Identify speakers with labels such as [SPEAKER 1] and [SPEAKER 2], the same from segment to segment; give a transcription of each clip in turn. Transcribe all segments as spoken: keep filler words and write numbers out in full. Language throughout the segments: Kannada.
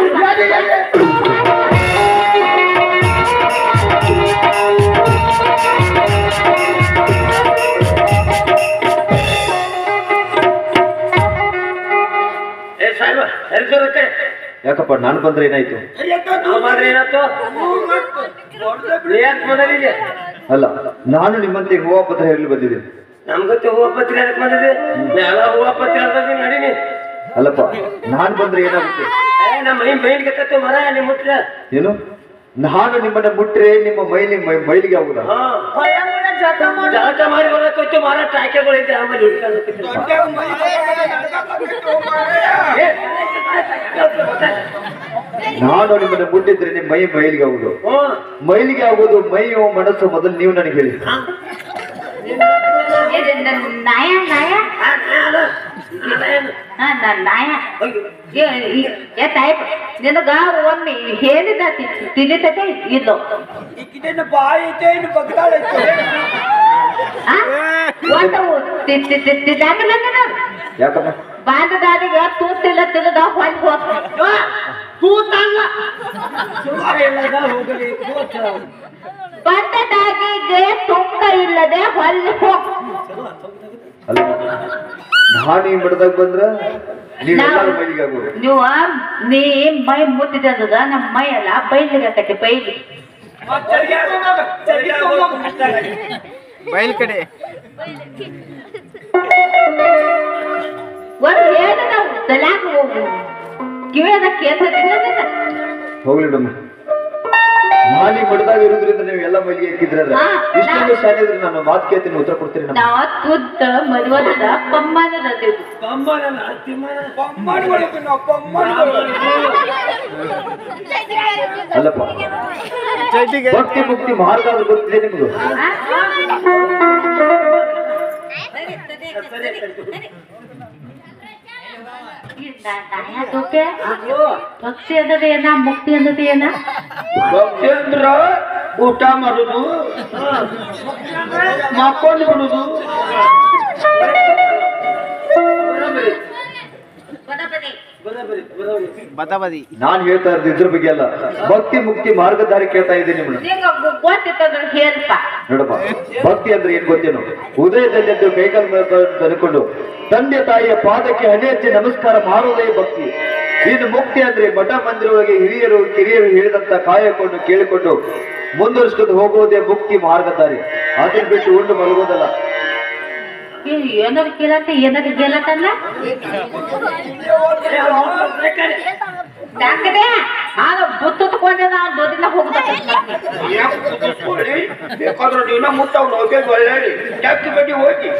[SPEAKER 1] ಯಾಕಪ್ಪ ನಾನು ಬಂದ್ರೆ ಏನಾಯ್ತು? ಅಲ್ಲ, ನಾನು ನಿಮ್ಮಂತೆ ಹೂವಾ ಪತ್ರ ಹೇಳಿ ಬಂದಿದ್ದೀನಿ.
[SPEAKER 2] ನಮ್ಗತ್ತೆ ಹೂವಾ ಪತ್ರ ಹೇಳಕ್ ಬಂದಿದೆ. ಎಲ್ಲ ಹೂವಾ ಪತ್ರ ಹೇಳ್ತೀನಿ ನಡೀನಿ.
[SPEAKER 1] ಅಲ್ಲಪ್ಪ, ನಾನ್ ಬಂದ್ರೆ ಏನಾಗುತ್ತೆ?
[SPEAKER 2] ನಮ್ಮ ಮೈ ಮೈಲಿಗೆ ಕತ್ತೆ ಮರ ನಿಮ್ಮ ಮುಟ್ಟ
[SPEAKER 1] ಏನು? ನಾನು ನಿಮ್ಮನ್ನ ಮುಟ್ರೆ ನಿಮ್ಮ ಮೈಲಿ ಮೈಲಿಗೆ ಆಗುದ?
[SPEAKER 2] ಜಾತ ಮಾಡಿ ಬರಬೇಕು ಮರ ಟಾಕೆಗಳಿದ್ದೆ ಆಮೇಲೆ
[SPEAKER 1] ನಾನು ನಿಮ್ಮನ್ನ ಮುಟ್ಟಿದ್ರೆ ನಿಮ್ಮ ಮೈ ಮೈಲಿಗೆ ಆಗುದು. ಮೈಲಿಗೆ ಆಗುದು ಮೈಯೋ ಮನಸ್ಸು ಮೊದಲು ನೀವು ನನಗೆ ಹೇಳಿ.
[SPEAKER 3] ನಾಯ ನಾಯ ನಾಯ ನಿನಗ ಒಮ್ಮೆ ಹೇಳಿದ ತಿಳಿತದೆ ಇಲ್ಲೋ
[SPEAKER 2] ಬಾಯಿ ಐತೆ ಇನ್ನು ಬಗ್ದಾಳೈತೆ
[SPEAKER 1] ಯಾಕಪ್ಪ?
[SPEAKER 3] ಬಾಂಧದಾರಿಗೆ ತೂತಿಲ್ಲ ತಿಳಿದ ಹೊಂದ್ ಹೋಗ
[SPEAKER 2] ತೂತಲ್ಲ ಹೋಗಲಿ
[SPEAKER 3] ಬಂದದಾಗಿಗೆ ತುಂಗ ಇಲ್ಲದೆ ಹೊಲ್ಲಿ ಹೋಗ.
[SPEAKER 1] ಅಲ್ಲ, ನಾನು ಈ ಮಠದಾಗ ಬಂದ್ರ ನೀವೆಲ್ಲರೂ ಮೈಲಿಗೆ ಆಗೋದು.
[SPEAKER 3] ನೀವು ನೀ ಮೈ ಮುಟ್ಟಿದ ನಮ್ಮ ಮೈ ಎಲ್ಲ ಬೈಲಿಗೆ ಆಕತಿ ಬೈಲಿ
[SPEAKER 4] ಬೈಲ್ ಕಡೆ
[SPEAKER 3] ಒಂದು ಹೇಳಿ ನಾವು ತಲ್ಯಾಕ ಹೋಗು ಕಿವಿಯದ ಕೇಳ್ತಿದ್ದ
[SPEAKER 1] ಹೋಗ್ಲಿ ಡಮ್ಮ. ನಾನು ಈ ಮಠದಾಗ ಇರೋದ್ರಿಂದ ನೀವು ಎಲ್ಲ ಮೈಲಿಗೆ ಹಾಕಿದ್ರೆ ಇಷ್ಟೊಂದು ಶಾಲೆ ಇದ್ರೆ ನಾನು ಮಾತು ಕೇಳ್ತೀನಿ, ಉತ್ತರ ಕೊಡ್ತೀನಿ.
[SPEAKER 3] ನಾವ ತುದ್ದ ಮದುವದ ಪಮ್ಮನದ
[SPEAKER 1] ಅಲ್ಲಪ್ಪ, ಭಕ್ತಿ ಮುಕ್ತಿ ಮಾರ್ಗ ಅದು ಗೊತ್ತಿದೆ ನಿಮ್ದು.
[SPEAKER 3] ಭಕ್ತಿ ಅನ್ನೋದು ಏನ, ಮುಕ್ತಿ ಅನ್ನೋದು ಏನ?
[SPEAKER 2] ಭಕ್ತಿ ಅಂದ್ರ ಊಟ ಮಾಡುದು, ಮಕ್ಕೊಂಡು ಬಿಡುದು.
[SPEAKER 4] ಬದಬದಿ
[SPEAKER 1] ನಾನ್ ಹೇಳ್ತಾ ಇರೋದು ಇದ್ರ ಬಗ್ಗೆ ಅಲ್ಲ, ಭಕ್ತಿ ಮುಕ್ತಿ ಮಾರ್ಗದಾರಿ ಕೇಳ್ತಾ ಇದ್ದೀನಿ ನಿಮ್ಮನ್ನ.
[SPEAKER 3] ಗೊತ್ತಿತ್ತಂದ್ರೆ ಹೇಳ್ಪ
[SPEAKER 1] ನೋಡಪ್ಪ, ಭಕ್ತಿ ಅಂದ್ರೆ ಏನ್ ಗೊತ್ತೇನು? ಉದಯದಲ್ಲೆದ್ದು ಕೈಕಾಲು ತನ್ಕೊಂಡು ತಂದೆ ತಾಯಿಯ ಪಾದಕ್ಕೆ ಹಣೆ ಹಚ್ಚಿ ನಮಸ್ಕಾರ ಮಾಡುವುದೇ ಭಕ್ತಿ. ಇನ್ನು ಮುಕ್ತಿ ಅಂದ್ರೆ ಮಠ ಮಂದಿರೊಳಗೆ ಹಿರಿಯರು ಕಿರಿಯರು ಹೇಳಿದಂತ ಕಾಯಕೊಂಡು ಕೇಳಿಕೊಂಡು ಮುಂದುವರಿಸ್ಕೊಂಡು ಹೋಗುವುದೇ ಮುಕ್ತಿ ಮಾರ್ಗದಾರಿ. ಅದನ್ನ ಬಿಟ್ಟು ಉಂಡು ಮಲಗೋದಲ್ಲ.
[SPEAKER 3] ಏನಾದ್ರು ಕೇಳತ್ತ ಏನಾದ್ರು ಕೇಳತ್ತಲ್ಲ ಯಾಕಡೆ ನಾನು ಬುತ್ತುಕೊಂಡೆ ನಾನು ದೊಡ್ಡಿನ ಹೋಗ್ಬೇಕು.
[SPEAKER 2] ಬೇಕಾದ್ರೆ ನೀನ ಮುಟ್ಟವ್ ನೋಗೆ ಒಳ್ಳೆ ಜಾಸ್ತಿ ಬಗ್ಗೆ ಹೋಗಿ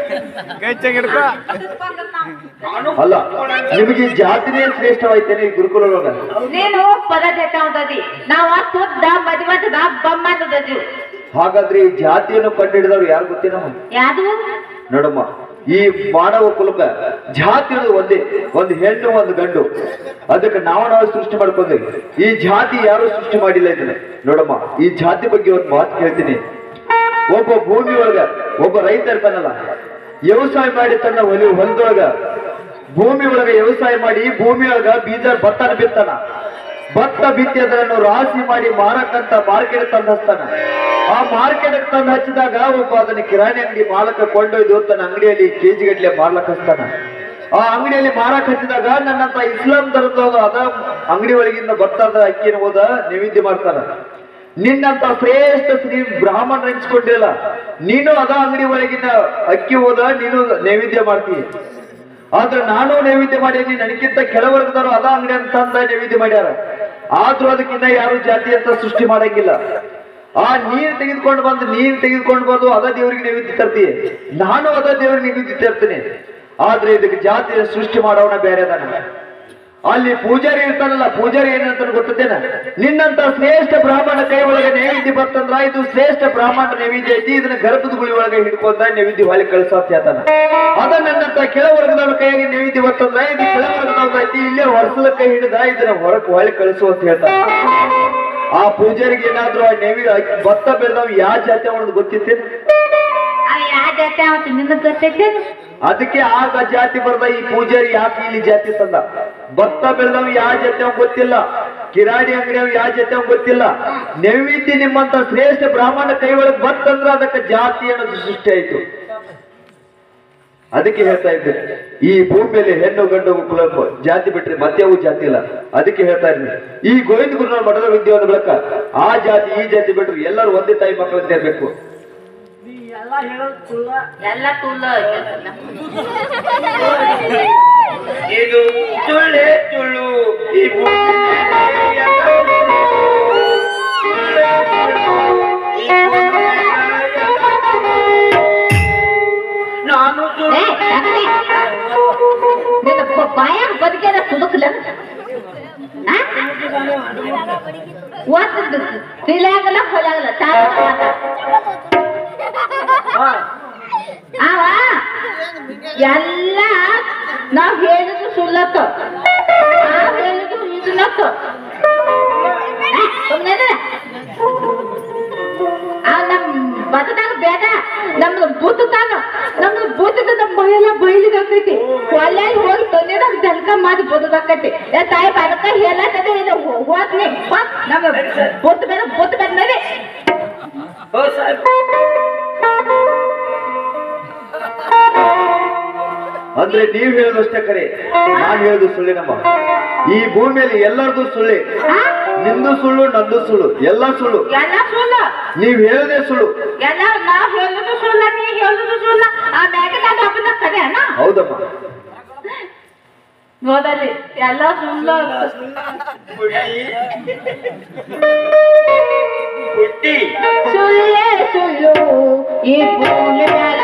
[SPEAKER 1] ಅಲ್ಲ, ನಿಮಗೆ ಜಾತಿನೇ ಶ್ರೇಷ್ಠವಾಯ್ತೇನೆ ಈ ಗುರುಕುಲದೊಳಗ.
[SPEAKER 3] ನೀನು ಪದ ಜೊತೆ ಉಂಟದಿ ನಾವು ತುದ್ದ ಮದುವದ ಬಮ್ಮದದಿ.
[SPEAKER 1] ಹಾಗಾದ್ರೆ ಈ ಜಾತಿಯನ್ನು ಕಂಡುಹಿಡಿದವ್ರು ಯಾರು ಗೊತ್ತೇನ?
[SPEAKER 3] ಯಾರು
[SPEAKER 1] ನೋಡಮ್ಮ, ಈ ಮಾನವ ಕುಲಕ ಜಾತಿ ಇರೋದು ಒಂದೇ, ಒಂದು ಹೆಣ್ಣು ಒಂದು ಗಂಡು. ಅದಕ್ಕೆ ನಾವು ನಾವು ಸೃಷ್ಟಿ ಮಾಡ್ಕೊಂಡ್ವಿ. ಈ ಜಾತಿ ಯಾರು ಸೃಷ್ಟಿ ಮಾಡಿಲ್ಲ ಇದನ್ನ. ನೋಡಮ್ಮ, ಈ ಜಾತಿ ಬಗ್ಗೆ ಒಂದು ಮಾತು ಹೇಳ್ತೀನಿ. ಒಬ್ಬ ಭೂಮಿ ಒಳಗ ಒಬ್ಬ ರೈತ ಇರ್ತಾನಲ್ಲ, ವ್ಯವಸಾಯ ಮಾಡಿ ತನ್ನ ಹೊಲ ಹೊಲದೊಳಗ ಭೂಮಿ ಒಳಗ ವ್ಯವಸಾಯ ಮಾಡಿ ಭೂಮಿ ಒಳಗ ಬೀಜ ಭತ್ತನ ಬಿತ್ತಾನ. ಭತ್ತ ಬಿತ್ತಿ ಅದನ್ನು ರಾಶಿ ಮಾಡಿ ಮಾರಕ್ಕಂತ ಮಾರ್ಕೆಟ್ ತಂದು ಹಚ್ತಾನ. ಆ ಮಾರ್ಕೆಟ್ ತಂದು ಹಚ್ಚಿದಾಗ ಒಬ್ಬ ಅದನ್ನ ಕಿರಾಣಿ ಅಂಗಡಿ ಮಾಲಕ ಕೊಂಡೊಯ್ದು ತನ್ನ ಅಂಗಡಿಯಲ್ಲಿ ಕೆಜಿ ಗಟ್ಲೆ ಮಾರ್ಲಕ್ ಹಚ್ತಾನ. ಆ ಅಂಗಡಿಯಲ್ಲಿ ಮಾರಕ್ ಹಚ್ಚಿದಾಗ ನನ್ನಂತ ಇಸ್ಲಾಂ ಧರ್ಮದ ಅದ ಅಂಗಡಿ ಒಳಗಿಂದ ಭತ್ತದ ಅಕ್ಕಿನ ಹೋದ ನೈವೇದ್ಯ ಮಾಡ್ತಾನ. ನಿನ್ನಂತ ಶ್ರೇಷ್ಠ ಶ್ರೀ ಬ್ರಾಹ್ಮಣ ನೆನ್ಸ್ಕೊಂಡಿಲ್ಲ, ನೀನು ಅದ ಅಂಗಡಿ ಒಳಗಿನ ಅಕ್ಕಿ ಹೋದ ನೀನು ನೈವೇದ್ಯ ಮಾಡ್ತೀಯ. ಆದ್ರೆ ನಾನು ನೈವೇದ್ಯ ಮಾಡೀನಿ, ನನಗಿಂತ ಕೆಳವರ್ಗದವರು ಅದ ಅಂಗಡಿ ಅಂತ ತಂದ ನೈವೇದ್ಯ ಮಾಡ್ಯಾರ. ಆದ್ರೂ ಅದಕ್ಕಿಂತ ಯಾರು ಜಾತಿ ಅಂತ ಸೃಷ್ಟಿ ಮಾಡಂಗಿಲ್ಲ. ಆ ನೀರು ತೆಗೆದುಕೊಂಡು ಬಂದು ನೀರು ತೆಗೆದುಕೊಂಡು ಬಂದು ಅದ ದೇವರಿಗೆ ನೈವೇದ್ಯ ತರ್ತೀಯ, ನಾನು ಅದ ದೇವರಿಗೆ ನೈವೇದ್ಯ ತರ್ತೀನಿ. ಆದ್ರೆ ಇದಕ್ಕೆ ಜಾತಿಯ ಸೃಷ್ಟಿ ಮಾಡೋಣ ಬೇರೆ ಅದಾನ. ಅಲ್ಲಿ ಪೂಜಾರಿ ಇರ್ತಾನಲ್ಲ, ಪೂಜಾರಿ ಏನಂತ ಗೊತ್ತೇನ? ನಿನ್ನಂತ ಶ್ರೇಷ್ಠ ಬ್ರಾಹ್ಮಣ ಕೈ ಒಳಗೆ ನೈವೇದ್ಯ ಬರ್ತಂದ್ರ ಇದು ಶ್ರೇಷ್ಠ ಬ್ರಾಹ್ಮಣ ನೈವೇದ್ಯ ಐತಿ, ಇದನ್ನ ಗರ್ಭದ ಗುಳಿ ಒಳಗೆ ಹಿಡ್ಕೊಂಡ ನೈವೇದ್ಯ ಹೊಳಿ ಕಳಿಸೋತ್ ಹೇಳ್ತಾನ. ಅದ ನನ್ನಂತ ಕೆಳವರ್ಗದವ್ರ ಕೈಯಾಗಿ ನೈವೇದ್ಯ ಬರ್ತಂದ್ರ ಇದು ಕೆಳವರ್ಗದವ್ರ ಐತಿ, ಇಲ್ಲೇ ಹೊರಸಲ ಕೈ ಹಿಡಿದ ಇದನ್ನ ಹೊರಕ್ ಹೊಳಿ ಕಳಿಸು ಅಂತ ಹೇಳ್ತಾನ. ಆ ಪೂಜಾರಿಗೆ ಏನಾದ್ರು ಆ ನೈವೇದ್ಯ ಭತ್ತ ಬೆಳೆದವ್ ಯಾವ ಜಾತಿ ಅವನದು ಗೊತ್ತಿತ್ತೇನು?
[SPEAKER 3] ಯಾವ ಜಾತಿ ಅವತ್ತು ನಿನಗ್ ಗೊತ್ತೈತೇನು?
[SPEAKER 1] ಅದಕ್ಕೆ ಆಗ ಜಾತಿ ಬರ್ದ ಈ ಪೂಜಾರಿ ಯಾಕೆ ಇಲ್ಲಿ ಜಾತಿ ತಂದ. ಭತ್ತ ಬೆಳೆದವ್ ಯಾವ ಜಾತಿ ಅವ್ ಗೊತ್ತಿಲ್ಲ, ಕಿರಾಣಿ ಅಂಗಡಿ ಯಾವ ಜೊತೆ ಗೊತ್ತಿಲ್ಲ. ನೈವೇದ್ಯ ನಿಮ್ಮಂತ ಶ್ರೇಷ್ಠ ಬ್ರಾಹ್ಮಣ ಕೈ ಒಳಗೆ ಬಂತಂದ್ರೆ ಅದಕ್ಕೆ ಜಾತಿ ಅನ್ನೋದು ಸೃಷ್ಟಿ ಆಯ್ತು. ಅದಕ್ಕೆ ಹೇಳ್ತಾ ಇದ್ದೇನೆ, ಈ ಭೂಮಿಯಲ್ಲಿ ಹೆಣ್ಣು ಗಂಡು ಕುಲ ಜಾತಿ ಬಿಟ್ರೆ ಮತ್ಯಾವು ಜಾತಿ ಇಲ್ಲ. ಅದಕ್ಕೆ ಹೇಳ್ತಾ ಇದ್ದೀನಿ, ಈ ಗೋವಿಂದ ಗುರುಗಳ ಮಠದ ವಿದ್ಯೆಯನ್ನು ಬೆಳಕ ಆ ಜಾತಿ ಈ ಜಾತಿ ಬಿಟ್ರೆ ಎಲ್ಲರೂ ಒಂದೇ ತಾಯಿ ಮಕ್ಕಳಂತ ಇರ್ಬೇಕು.
[SPEAKER 2] ಎಲ್ಲ ಹೇಳೋದು ಸುಳ್ಳ.
[SPEAKER 3] ಎಲ್ಲ ತುಳ್ಳ
[SPEAKER 2] ಇದು ಸುಳ್ಳೇ ಸುಳ್ಳು. ಈ ಭೂಮಿ ಮೇಲೆ ಎಲ್ಲ ಸುಳ್ಳು. ಸುಳ್ಳೇ ಸುಳ್ಳು. ಈ ಭೂಮಿ ಮೇಲೆ ಎಲ್ಲ ಸುಳ್ಳು. ನಾನು ಸುಳ್ಳು.
[SPEAKER 3] ನಿನ್ನ ಬಾಯಾಗ ಬದುಕಿದ ಸುಡುಕಲ ಓದ್ತಿದ್ದು ತಿಳಿಯಾಗಲ್ಲ ಹೊಲಾಗಲ್ಲ ತಾಳ ಅವ ಎಲ್ಲ ನಾವ್ ಹೇಳಿದ್ರು ಸುಳ್ಳತ್ತ ನಾವ್ ಹೇಳಿದ್ರು ಇದ್ಲತ್ತ ಸುಮ್ಮನೆ ಆ ನಮ್ ಬದದಾಗ ಬೇಡ ನಮ್ದು ಬೂತದಾಗ ನಮ್ದು ಬೂತದ ನಮ್ಮ ಮೈಯೆಲ್ಲ ಬಯಲಿದಾಕೈತಿ ಹೊಲ್ಯಾಗ ಹೋಗಿ ತೊನ್ನೆದಾಗ ಜಲ್ಕ ಮಾಡಿ ಬದುದಾಕೈತಿ ಏ ತಾಯಿ ಬದಕ ಹೇಳತ್ತದ ಇದು ಹೋದ್ನಿ ನಮ್ಮ ಬೂತ್ ಬೇಡ ಬೂತ್ ಬೇಡ ನಡಿ
[SPEAKER 2] ಓ ಸಾಹೇಬ್
[SPEAKER 1] ಅಂದ್ರೆ ನೀವ್ ಹೇಳೋದಷ್ಟೇ ಕರೆ, ನಾನ್ ಹೇಳುದು ಸುಳ್ಳಿನಮ್ಮ. ಈ ಭೂಮಿಯಲ್ಲಿ ಎಲ್ಲರದು ಸುಳ್ಳೆ, ನಿಂದು ಸುಳ್ಳು ನಂದು ಸುಳ್ಳು ಎಲ್ಲ ಸುಳ್ಳು.
[SPEAKER 3] ಎಲ್ಲ ಸುಳ್ಳು
[SPEAKER 1] ನೀವ್ ಹೇಳದೆ ಸುಳ್ಳು.
[SPEAKER 3] ಎಲ್ಲ ನಾವ್ ಹೇಳುದು ಸುಳ್ಳ ನೀ ಹೇಳುದು ಸುಳ್ಳ ಆ ಮ್ಯಾಗದಾಗ ಹಬ್ಬದ ಕರೆ ಅಣ್ಣ.
[SPEAKER 1] ಹೌದಮ್ಮ,
[SPEAKER 3] ನೋಡಲಿ ಎಲ್ಲ ಸುಳ್ಳು
[SPEAKER 2] ಹುಟ್ಟಿ
[SPEAKER 3] ಸುಳ್ಳೇ ಸುಳ್ಳು ಈ ಭೂಮಿ ಮ್ಯಾಲ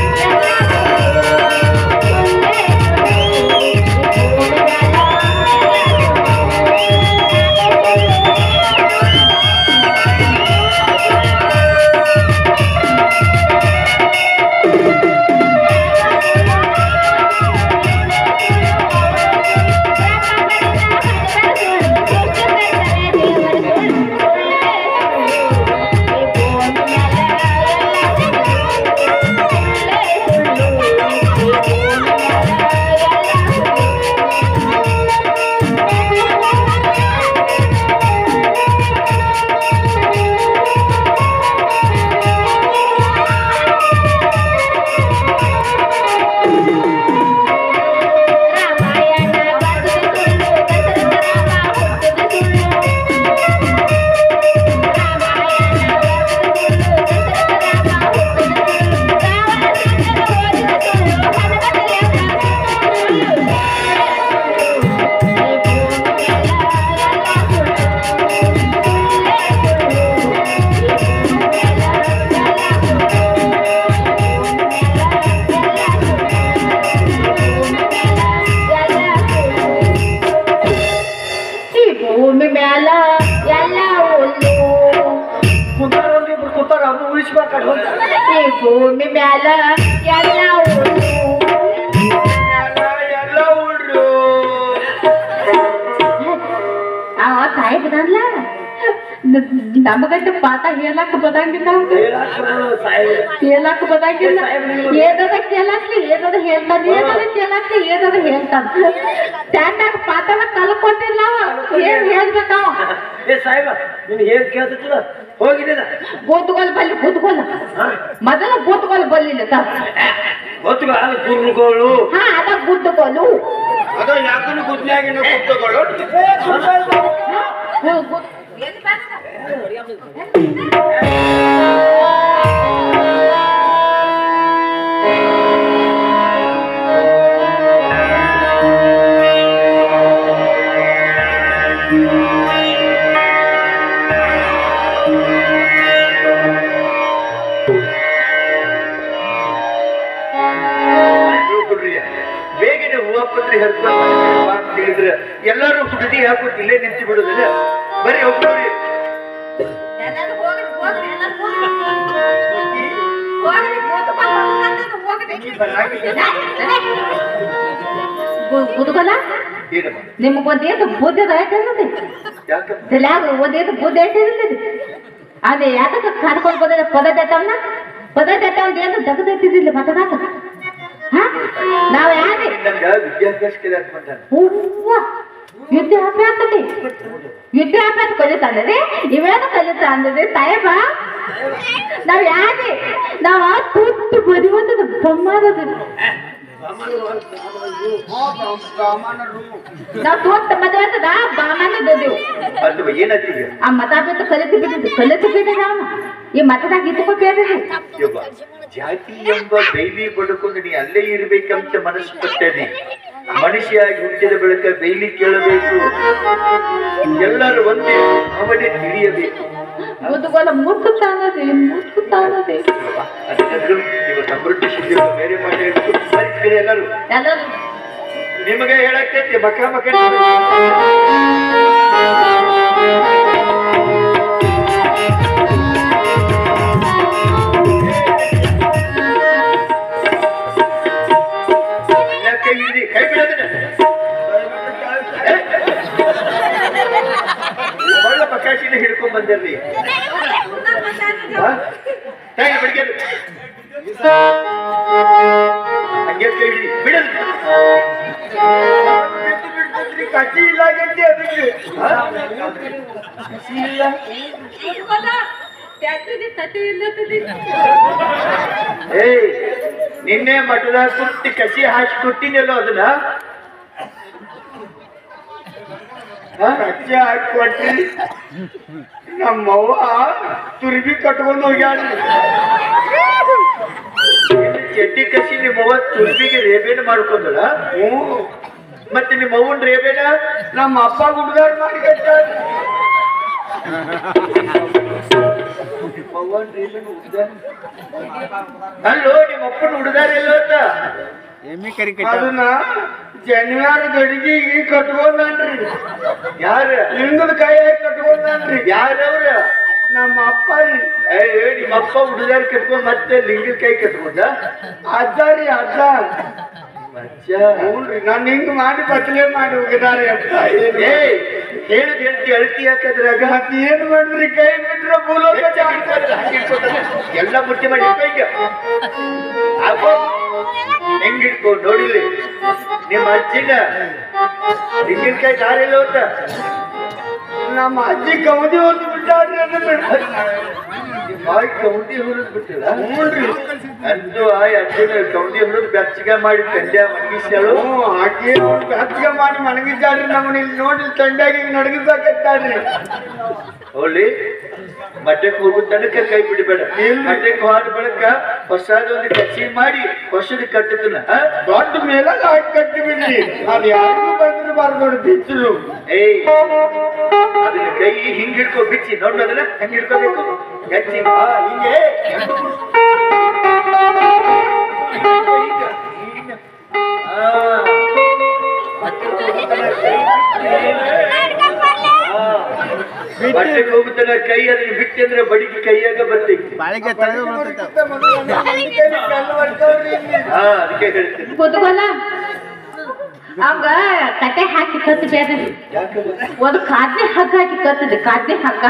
[SPEAKER 3] ಭೂಮಿ ಮ್ಯಾಲ ಎಲ್ಲ ಹುಲ್ಲು
[SPEAKER 2] ಕುಂತಾರೊಂದಿಬ್ರು ಕೂತಾರ ಅವ್ರು ಉಳಿಸ್ಬೇಕಾದ್ರೆ
[SPEAKER 3] ಈ ಭೂಮಿ ಮ್ಯಾಲ ಎಲ್ಲ ಹುಲ್ಲು
[SPEAKER 2] ಎಲ್ಲ ಉಳ್ರು
[SPEAKER 3] ಅವ ತಾಯಿ ಬಿಡಲ್ಲ ನಮಗಂತ ಪಾಠ ಹೇಳಕ್ ಬದಂಗಿಲ್ಲ ಹೇಳಕ್ ಬದಂಗಿಲ್ಲ ಏನದ ಕೇಳಕ್ಲಿ ಏನದ ಹೇಳ್ತಾನೆ ಏನದ ಕೇಳಕ್ಲಿ ಏನದ ಹೇಳ್ತಾನ ಸ್ಟ್ಯಾಂಡಾಗ ಪಾಠನ ಕಲ್ಕೊಂಡಿಲ್ಲ ಏನ್ ಹೇಳ್ಬೇಕಾವ
[SPEAKER 2] ಏ ಸಾಹೇಬ ನೀನ್ ಏನ್ ಕೇಳ್ತಿಲ್ಲ ಹೋಗಿದ್ದ
[SPEAKER 3] ಬೂತ್ಗೋಲ್ ಬಲ್ಲಿ ಬೂತ್ಗೋಲ್ ಮೊದಲ ಬೂತ್ಗೋಲ್ ಬಲ್ಲಿಲ್ಲ
[SPEAKER 2] ಗೊತ್ತು ಗುರುಗಳು
[SPEAKER 3] ಹಾ ಅದ ಗುಡ್ಡಗೋಲು
[SPEAKER 2] ಅದ ಯಾಕಂದ್ರೆ ಗುದ್ನಾಗಿನ ಗುಡ್ಡಗಳು ಬೇಗನೆ ಹೂವಪತ್ರಿ ಹರ್ಕೊಂಡು ಅಂತ ಹೇಳಿದ್ರೆ ಎಲ್ಲರೂ ಹುಡುಗಿ ಹಾಕೋದು ಇಲ್ಲೇ ನಿಂತು ಬಿಡುದಿಲ್ಲ ಬರೀ ಒಬ್ಬರಿ
[SPEAKER 3] ಬುದ್ಧಗಲ್ಲ ನಿಮಗೊಂದೇನು ಬುದ್ಧಿ ಐತೆ ತಲ್ಯಾಗ ಒಂದೇನು ಬುದ್ಧಿ ಐತೆ ಅದೇ ಯಾಕಂದ್ರೆ ಕಾಡ್ಕೊಂಡು ಬಂದ ಪದ ದೇತವನ್ನ ಪದ ದೇತವಂದ ಏನು ತೆಗೆದೈತಿದಿಲ್ಲ ಮತದಾಕ ನಾವ್ ಯಾಕೆ
[SPEAKER 1] ವಿದ್ಯಾಭ್ಯಾಸ
[SPEAKER 3] ಹೂವ ವಿದ್ಯೆ ಆಗ್ತದೆ ವಿದ್ಯೆ ಆಗ್ತದೆ ಕಲಿತಾಂದದೆ ಇವೇನು ಕಲಿತಾ ಅಂದದೆ ಸಾಹೇಬ ನಾವ್ ಯಾಕೆ ನಾವ್ ಆ ತುತ್ತು ಬದಿವಂತದ ಬೊಮ್ಮದ ನಾವ್ ತೋಟ ಮದುವೆ ಆಗ್ತದ ಬಾಮನದೇವು
[SPEAKER 2] ಅಥವಾ ಏನಂತೀವಿ
[SPEAKER 3] ಆ ಮತ ಬಿಟ್ಟು ಕಲಿತು ಬಿಟ್ಟಿದ್ದು ಕಲಿತು ಬಿಟ್ಟಿದ ಅವನು ಈ ಮತದಾಗ ಇಟ್ಕೋಬೇಡ್ರಿ
[SPEAKER 2] ಯವ್ವ, ಜಾತಿ ಎಂಬ ಬೈಲಿ ಬಡ್ಕೊಂಡು ನೀ ಅಲ್ಲೇ ಇರ್ಬೇಕಂತ ಮನಸ್ಸು ಪಟ್ಟೇನೆ. ಮನುಷ್ಯಾಗಿ ಹುಟ್ಟಿದ ಬಳಿಕ ಬೈಲಿ ಕೇಳಬೇಕು, ಎಲ್ಲರೂ ಒಂದೇ ಅವನೇ ತಿಳಿಯಬೇಕು.
[SPEAKER 3] ಮುದುಗೋಲ ಮುಟ್ಟುತ್ತಾನದೆ ಮುಟ್ಟುತ್ತಾನದೆ
[SPEAKER 2] ಅದಕ್ಕಾದ್ರೂ ನೀವು ಸಮೃದ್ಧಿ ಶಿಬಿರ ಬೇರೆ ಮಾಡಿ ಎಲ್ಲರೂ
[SPEAKER 3] ಎಲ್ಲರೂ
[SPEAKER 2] ನಿಮಗೆ ಹೇಳಕ್ಕೆ ಮಕ್ಕ ಮಕ್ಕ ಕೈ ಹಿಡಿದಿ ಕೈ ಬಿಡೋದಿನ ಒಳ್ಳೆ ಪಕಾಶಿನ ಹಿಡ್ಕೊಂಡ್ ಬಂದಿರ್ಲಿ ಬೆಳಿಗ್ಗೆ ಹಂಗೆ ಕೈ ಹಿಡಿ ಬಿಡಲ್ ಕಸಿ ಇಲ್ಲ ಅದಕ್ಕೆ ಕಸಿ ಇಲ್ಲ ಏಯ್ ನಿನ್ನೆ ಮಠದಾಗ ಕುಟ್ಟಿ ಕಸಿ ಹಾಕಿ ಕೊಟ್ಟಿನಲ್ಲೋ ಅದನ್ನ ಕಚ್ಚಿ ಹಾಕಿ ಕೊಟ್ಟಿ ನಮ್ಮವ್ವ ತುರ್ಬಿ ಕಟ್ಕೊಂಡು ಹೋಗ್ಯಾಡ್ರಿ ಚಡ್ಡಿ ಕಸಿ ನಿಮ್ಮವ್ವ ತುರ್ಬಿಗೆ ರೇಬೇನ ಮಾಡ್ಕೊಂಡಲ್ಲ ಹ್ಞೂ ಮತ್ತೆ ನಿಮ್ಮ ಅವ್ವನ್ ರೇಬೇನ ನಮ್ಮ ಅಪ್ಪ ಹುಡುಗಾರ ಮಾಡಿ ಕಟ್ಟಾರ ಅಲ್ಲೋ ನಿಮ್ಮ ಅಪ್ಪನ ಹುಡುಗಾರ ಎಲ್ಲೋ ಅಂತ ಅದನ್ನ ಜನಿವಾರ ಗಡಿಗೆಗೆ ಕಟ್ಕೊಂಡ್ರಿ ಯಾರ ಲಿಂಗದ ಕೈಯಾಗಿ ಕಟ್ಕೊಂಡ್ರಿ ಯಾರವ್ರ ನಮ್ಮ ಅಪ್ಪ ರೀ ಏ ನಿಮ್ಮ ಅಪ್ಪ ಹುಡುಗಾರ ಕಟ್ಕೊಂಡ್ ಮತ್ತೆ ಲಿಂಗದ ಕೈ ಕಟ್ಕೊಂಡ ಅಜ್ಜ ರೀ ಅಜ್ಜ ಹ್ಞೂನ್ರಿ ನಾನು ಹಿಂಗ್ ಮಾಡಿ ಬದಲೇ ಮಾಡಿ ಹೋಗಿದ್ದಾರೆ ಅಪ್ಪ ಏ ಹೇಳಿದ್ ಹೇಳ್ತಿ ಅಳ್ತಿ ಹಾಕದ್ರಾಗ ಮತ್ತೆ ಏನ್ ಮಾಡ್ರಿ ಕೈ ಬಿಟ್ರೆ ಭೂಲೋಕ ಎಲ್ಲ ಮುಟ್ಟಿ ಮಾಡಿ ಕೈಗೆ ಹೆಂಗಿಟ್ಕೊಂಡು ನೋಡಿಲಿ ನಿಮ್ಮ ಅಜ್ಜಿನ ತೆಂಗಿನಕಾಯಿ ದಾರಿಲ್ಲ ಅಂತ ನಮ್ಮ ಅಜ್ಜಿ ಕೌದಿ ಹೊರದು ಬಿಟ್ಟಾಡ್ರಿ ಅದನ್ನ ಬಾಯಿ ಕೌದಿ ಹುರಿದ್ ಬಿಟ್ಟಿಲ್ಲ ಹ್ಞೂನ್ರಿ ಅಂದು ಆ ಅಜ್ಜಿನ ಕೌದಿ ಹುರಿದ್ ಬೆಚ್ಚಗ ಮಾಡಿ ತಂಡ್ಯ ಮಣಗಿಸ್ಯಾಳು ಆಕೆ ಬೆಚ್ಚಗ ಮಾಡಿ ಮಣಗಿದ್ದಾಡ್ರಿ ನಮ್ಮನ್ನ ಇಲ್ಲಿ ನೋಡಿ ತಂಡ್ಯಾಗಿ ನಡಗಿಸಾಕತ್ತಾಡ್ರಿ ಹೋಗ್ಲಿ ಮಠಕ್ಕೆ ಹೋಗೋ ತನಕ ಕೈ ಬಿಡಬೇಡ ಮಠಕ್ಕೆ ಹೋದ ಬಳಿಕ ಹೊಸದೊಂದು ಕಸಿ ಮಾಡಿ ಹೊಸದ ಕಟ್ಟುತ್ತನ ದೊಡ್ಡ ಮೇಲೆ ಹಾಕಿ ಕಟ್ಟಿ ಬಿಡ್ರಿ ಅದು ಯಾರಿಗೂ ಬಂದಿರಬಾರ್ದು ನೋಡಿ ಬಿಚ್ಚಲು ಏಯ್ ಅದನ್ನ ಕೈ ಹಿಂಗ್ ಹಿಡ್ಕೊ ಬಿಚ್ಚಿ ನೋಡೋದನ್ನ ಹೆಂಗ್ ಹಿಡ್ಕೋಬೇಕು ಗಚ್ಚಿ ಹಿಂಗೆ ಬಟ್ಟೆಗೆ ಹೋಗುತ್ತಾನ ಕೈ ಅದನ್ನ ಬಿಟ್ಟು ಅಂದ್ರೆ ಬಡಿಗೆ ಕೈಯಾಗ ಬರ್ತೈತಿ ಹಾ ಅದಕ್ಕೆ ಹೇಳ್ತೀನಿ
[SPEAKER 3] ಮುದುಗೋಲ ಅವಾಗ ಕತೆ ಹಾಕಿ ಕತ್ತು ಬೇಡ್ರಿ ಒಂದು ಕಾದ್ನೆ ಹಗ್ಗ ಹಾಕಿ ಕತ್ತದೆ ಕಾದ್ನೆ ಹಗ್ಗ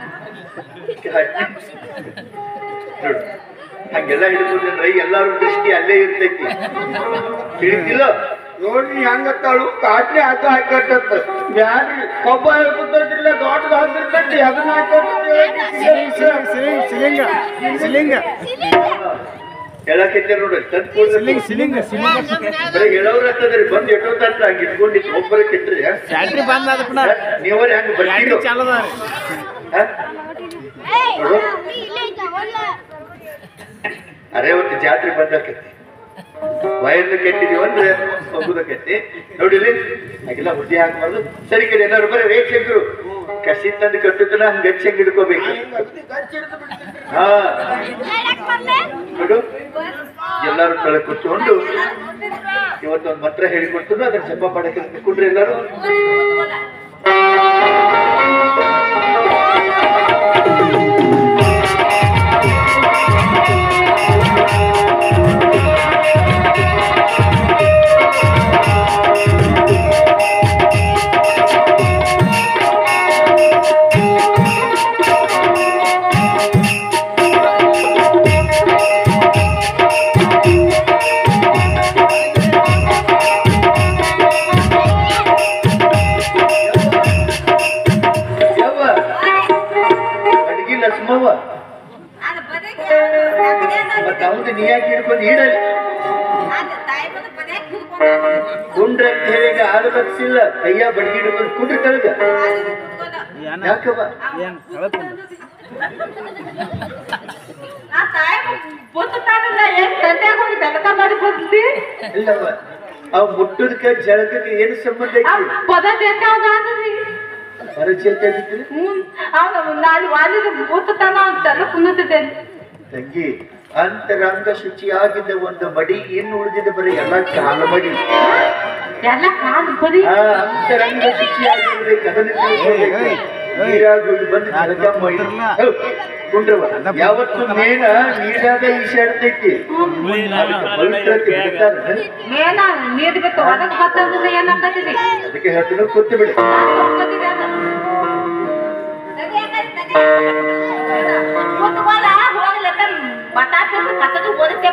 [SPEAKER 2] ನೋಡು ಹಂಗೆಲ್ಲ ಹಿಡಿದ್ರೆ ಎಲ್ಲಾರು ದೃಷ್ಟಿ ಅಲ್ಲೇ ಇರ್ತೈತಿ ತಿಳಿತಿಲ್ಲ ನೋಡ್ರಿ ಹೆಂಗತ್ತಾಳು ಕಾಟ್ಲಿ ಹಾಕ ಹಾಕತ್ತ ಬ್ಯಾಡ್ರಿ ಒಬ್ಬ ಹೇಳ್ಕೊತಿರ್ಲಿಲ್ಲ ದೊಡ್ಡದು ಹಾಕಿರ್ತೈತಿ ಅದನ್ನ ಹೇಳಕೈತೆ ನೋಡ್ರಿ ಬರೀ ಹೇಳೋರ್ ಆಗ್ತದ್ರಿ ಬಂದ್ ಎಟ್ಟೋದಂತ ಹಂಗ ಇಟ್ಕೊಂಡಿತ್ತು ಒಬ್ಬರ ಕೆಟ್ರಿ ನೀವರ್ ಹೆಂಗ ಬರ್ತೀರೋ ನೋಡು ಅರೆ ಒಂದು ಜಾತ್ರೆ ಬಂದಾಕೈತಿ ವಯರ್ನ ಕೆಟ್ಟಿದೀವಿ ಅಂದ್ರೆ ಹೋಗುದಕ್ಕೈತಿ ನೋಡಿಲಿ ಹಾಗೆಲ್ಲ ಬುದ್ಧಿ ಹಾಕಬಾರ್ದು ಸರಿ ಕಡೆ ಏನಾದ್ರು ಬರೀ ರೇಟ್ ಶಂಕರು ಕಸಿ ತಂದು ಕಟ್ಟುತ್ತಲ್ಲ ಹಂಗ ಗಚ್ಚ ಹಂಗ ಹಿಡ್ಕೋಬೇಕು ಹಾ ನೋಡು ಎಲ್ಲಾರು ಕಳೆ ಕೂತ್ಕೊಂಡು ಇವತ್ತೊಂದು ಮಂತ್ರ ಹೇಳಿಕೊಡ್ತು ಅದನ್ನ ಜಪ ಮಾಡಕ್ಕೆ ಕೂತ್ಕೊಂಡ್ರಿ ಎಲ್ಲಾರು ಲಕ್ಷ್ಮವ್ವ ಮತ್ತ ಹೌದು ನೀ ಯಾಕೆ ಹಿಡ್ಕೊಂಡು ಈಡಲ್ಲಿ ಕುಂಡ್ರ ಅಂತ ಹೇಳಿ ಆರು ಲಕ್ಷ ಇಲ್ಲ ಕೈಯ ಬಡ್ಗಿ ಹಿಡ್ಕೊಂಡು ಕುಂಡ್ರ ಕಳಗ ಯಾಕವ್ವ ಇಲ್ಲವ್ವ ಅವ್ ಮುಟ್ಟದಕ್ಕೆ ಜಳಕಕ್ಕೆ ಏನು ಸಂಬಂಧ ಐತಿ ಪರಿಚಯ ತಂಗಿ ಅಂತರಂಗ ಶುಚಿಯಾಗಿದ್ದ ಒಂದು ಮಡಿ ಇನ್ನು ಉಳಿದಿದ್ದ ಬರೀ ಎಲ್ಲ ಕಾಲ ಮಡಿ
[SPEAKER 3] ಎಲ್ಲ ಕಾಲು ಬರೀ
[SPEAKER 2] ಆ ಅಂತರಂಗ ಶುಚಿಯಾಗಿದ್ರೆ ಕದನ ನೀರಾಗಿ ಬಂದು ಜಳಕ ಮಾಡಿ ಕುಂಡ್ರವ ಯಾವತ್ತು ಮೇನ ನೀರಾಗ ಈಶಾಡ್ತೈತಿ
[SPEAKER 3] ಮೇನ ನೀರ್ ಬಿಟ್ಟು ಅದಕ್ಕೆ ಬರ್ತಂದ್ರೆ ಏನಾಗ್ತದೆ
[SPEAKER 2] ಅದಕ್ಕೆ ಹೇಳ್ತೀನಿ ಕೂತು ಬಿಡಿ
[SPEAKER 3] ಬಟಾಟೆ ಕತ್ತದು ಓದಿಸ್ತೇ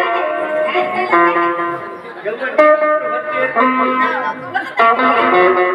[SPEAKER 3] ಬಂದ